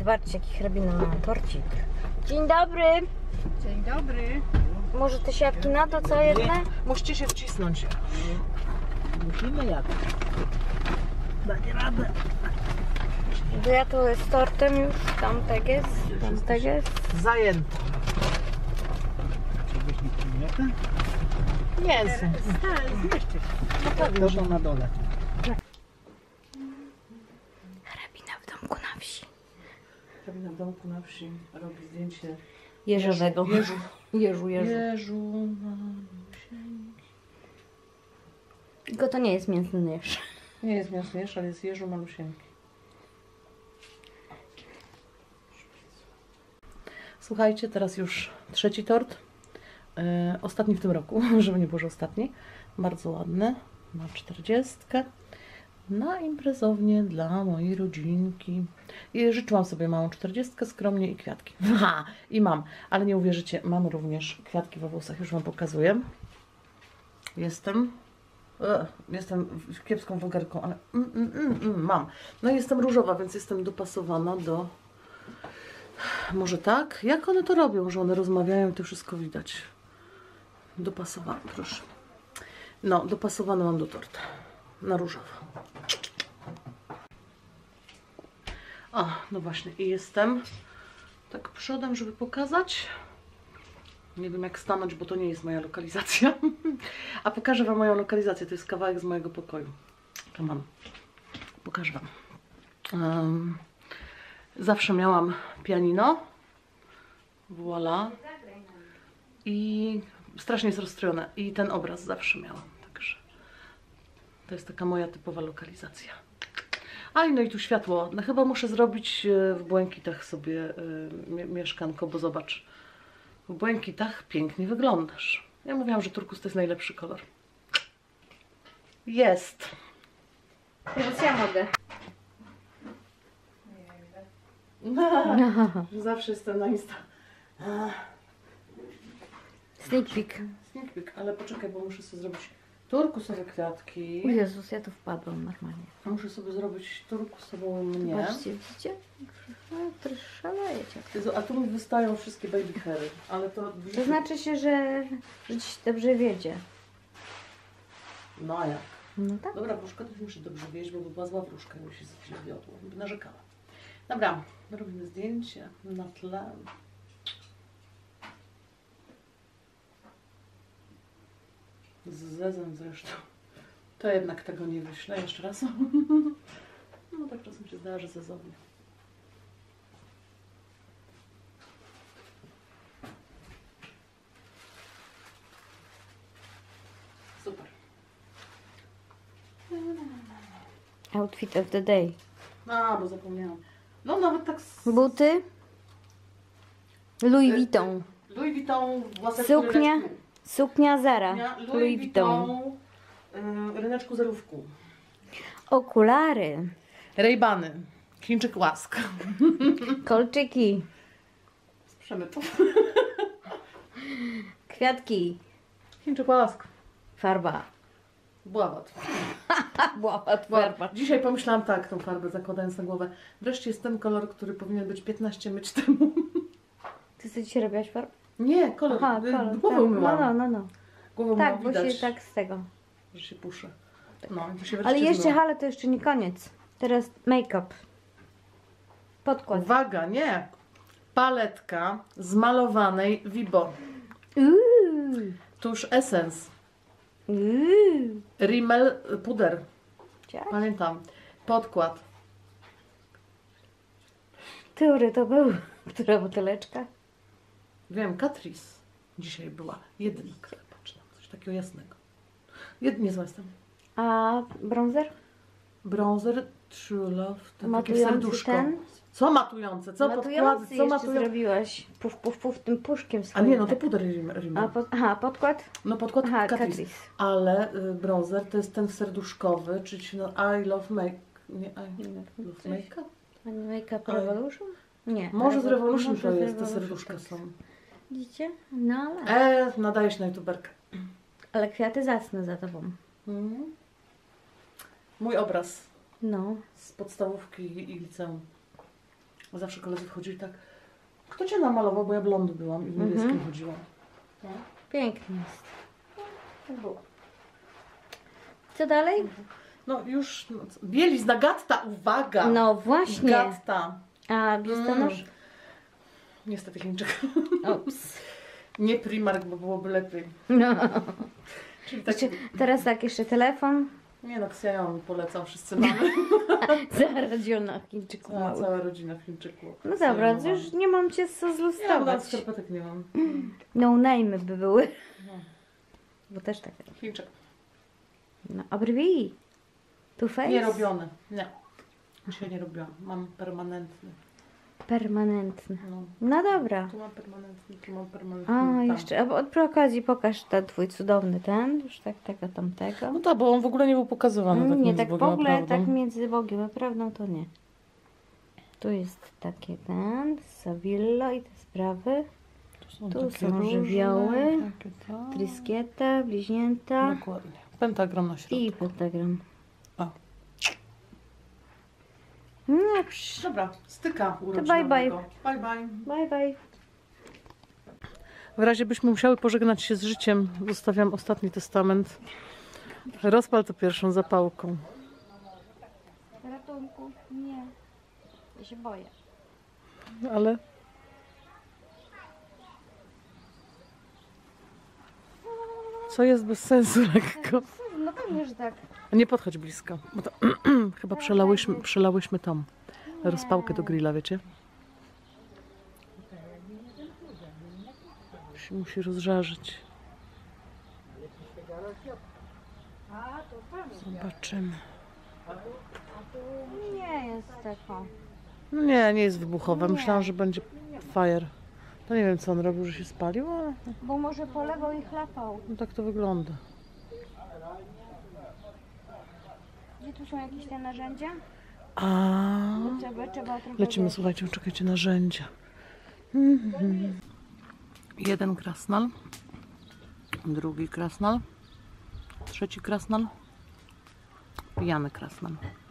Zobaczcie, jaki hrabina ma torcik. Dzień dobry. Dzień dobry. Może te siatki na to, co jedne? Nie, musicie się wcisnąć. Musimy jak? Dacie radę. Bo ja tu z tortem już, tamtek jest. Zajęto. Mięsem. Zmieście się. No pewnie, że na dole. Hrabina w domku na wsi. Hrabina w domku na wsi robi zdjęcie Jeżowego. Jeżu. Jeżu. Tylko to nie jest mięsny jeż. Nie jest mięsny jeż, ale jest jeżu malusieńki. Słuchajcie, teraz już trzeci tort. Ostatni w tym roku, żeby nie było, że ostatni. Bardzo ładny, na 40. Na imprezownię dla mojej rodzinki. I życzyłam sobie małą 40, skromnie i kwiatki. Ha! I mam, ale nie uwierzycie, mam również kwiatki we włosach, już Wam pokazuję. Jestem kiepską vlogerką, ale mam. No i jestem różowa, więc jestem dopasowana do... Może tak? Jak one to robią, że one rozmawiają i to wszystko widać? Dopasowane, proszę. No, dopasowane mam do torta. Na różowo. O, no właśnie. I jestem tak przodem, żeby pokazać. Nie wiem jak stanąć, bo to nie jest moja lokalizacja. A pokażę Wam moją lokalizację. To jest kawałek z mojego pokoju. To mam. Pokażę Wam. Zawsze miałam pianino. Voilà. I strasznie jest rozstrojone. I ten obraz zawsze miałam. Także to jest taka moja typowa lokalizacja. A no i tu światło. No chyba muszę zrobić w błękitach sobie mieszkanko, bo zobacz. W błękitach pięknie wyglądasz. Ja mówiłam, że turkus to jest najlepszy kolor. Jest. Teraz ja mogę. Zawsze jestem na Insta. Sneak peek. Sneak peek, ale poczekaj, bo muszę sobie zrobić turkusowe kwiatki. O Jezus, ja tu wpadłam normalnie. Muszę sobie zrobić turkusową mnie. Zobaczcie, widzicie? Troszkę szalejecie. Jezu, a tu mi wystają wszystkie baby hairy, ale to... To znaczy się, że ci dobrze wiedzie. No a jak? No tak. Dobra, wróżka też muszę dobrze wiedzieć, bo była zła wróżka, jakby się źle wiodło, by narzekała. Dobra, robimy zdjęcie na tle. Z zezem zresztą. To jednak tego nie wyślę jeszcze raz. No tak czasem się zdarza zezowi. Super. Outfit of the day. A, bo zapomniałam. No nawet tak... Buty. Louis Vuitton. Louis Vuitton, własne Suknia. Suknia Zara. Louis Vuitton. Ryneczku zerówku. Okulary. Ray-Bany. Chińczyk łask. Kolczyki. Z przemytu. Kwiatki. Chińczyk łask. Farba. Bławat. Bławat, farba. Dzisiaj pomyślałam tak, tą farbę zakładając na głowę. Wreszcie jest ten kolor, który powinien być 15 myć temu. Ty co dzisiaj robiłaś farb? Nie, kolor. Aha, kolor. Głowę Tak. umyłam. No. Głowę Tak, umyłam, bo widać, się tak z tego. że się puszę. No, i to się Ale wreszcie jeszcze, zmyło. ale to jeszcze nie koniec. Teraz make-up. Podkład. Uwaga, nie. Paletka z malowanej Vibo. Tuż Essence. Rimmel puder. Chciałaś? Pamiętam. Podkład. Który to był? Która buteleczka? Wiem, Catrice dzisiaj była. Jedynka. Patrz, coś takiego jasnego. Nie zła jestem. A bronzer? Bronzer True Love. Takie Matujący serduszko. ten? Co matujące? Co podkłady? Matujący Co jeszcze matujące? zrobiłaś. Puf, tym puszkiem A swoim. nie, no to tak. puder Rimmel. Aha, podkład? No podkład Aha, Catrice. Catrice. Ale bronzer to jest ten serduszkowy, czyli się no I love make... Nie, I love make-up? Make-up Revolution? Nie. Może z Revolution może to z jest, te Revolution, serduszka tak. są. Widzicie? No ale. Nadaje się na youtuberkę. Ale kwiaty zacne za tobą. Mhm. Mój obraz No. z podstawówki i liceum. Zawsze koledzy wchodzili tak, kto cię namalował, bo ja blondy byłam i w niebieskim chodziłam. No. Piękny jest. Tak było. Co dalej? No już, bielizna, Gatta, uwaga! No właśnie. Gatta. A biustonosz? Niestety Chińczyk. Ups. Nie Primark, bo byłoby lepiej. No. Czyli tak, Teraz tak, jeszcze telefon. nie no, Xiaomi polecam, wszyscy mamy. Zaradziona Chińczyków małych. Cała rodzina w Chińczyku. No dobra, Xiaomi to już nie mam cię co mam. Ja zlustrować. nawet skarpetek nie mam. No name'y by były. No. Bo też tak. Chińczyk. No, a brwi? Too Faced? Nie robione. Nie. Dzisiaj nie robiłam. Mam permanentny. Permanentny. No. No dobra. Tu mam permanentny, tu mam permanentny. A, tam. jeszcze, a przy okazji pokaż ten twój cudowny ten, już tak tego tamtego. No tak, bo on w ogóle nie był pokazywany. Tak Nie, między tak w Bogiem a ogóle, prawdą. tak między Bogiem a prawdą to nie. Tu jest takie ten, Savillo i te sprawy. Tu tu takie są różne, żywioły, takie tam. Triskieta, bliźnięta Dokładnie. Pentagram na środku. i pentagram. O. No dobrze. Dobra, styka bye, urodzinowego. Bye bye. Bye bye. W razie byśmy musiały pożegnać się z życiem, zostawiam ostatni testament. Rozpal to pierwszą zapałką. Ratunku, nie. Ja się boję. Ale co jest bez sensu lekko. No pewnie, że tak. Nie podchodź blisko, bo to chyba przelałyśmy tą rozpałkę do grilla, wiecie? Się musi rozżarzyć. Zobaczymy. Nie jest taką. No nie, nie jest wybuchowa. Myślałam, że będzie fire. To nie wiem, co on robił, że się spalił, ale Bo może polewał i chlapał. no tak to wygląda. Gdzie tu są jakieś te narzędzia? A Bo trzeba trochę lecimy, wiesz. słuchajcie, czekajcie, narzędzia. Jeden krasnal, drugi krasnal, trzeci krasnal, pijany krasnal.